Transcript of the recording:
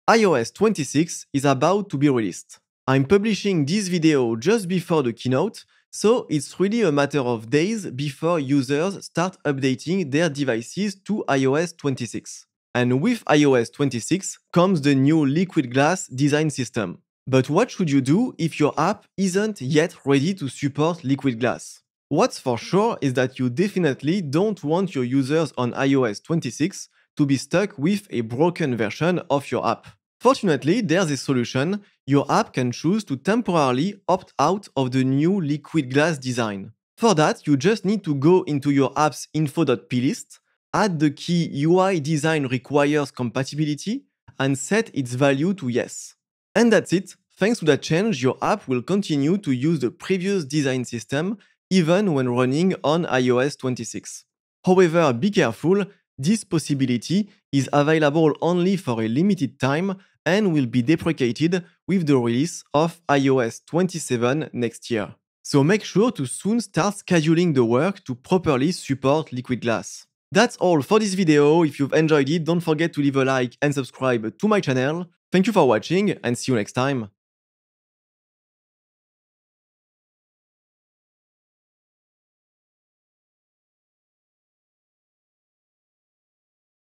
iOS 26 is about to be released. I'm publishing this video just before the keynote, so it's really a matter of days before users start updating their devices to iOS 26. And with iOS 26 comes the new liquid glass design system. But what should you do if your app isn't yet ready to support liquid glass? What's for sure is that you definitely don't want your users on iOS 26 to be stuck with a broken version of your app. Fortunately, there's a solution. Your app can choose to temporarily opt out of the new liquid glass design. For that, you just need to go into your app's info.plist, add the key UI design requires compatibility, and set its value to yes. And that's it. Thanks to that change, your app will continue to use the previous design system even when running on iOS 26. However, be careful, this possibility is available only for a limited time and will be deprecated with the release of iOS 27 next year. So make sure to soon start scheduling the work to properly support liquid glass. That's all for this video. If you've enjoyed it, don't forget to leave a like and subscribe to my channel. Thank you for watching and see you next time.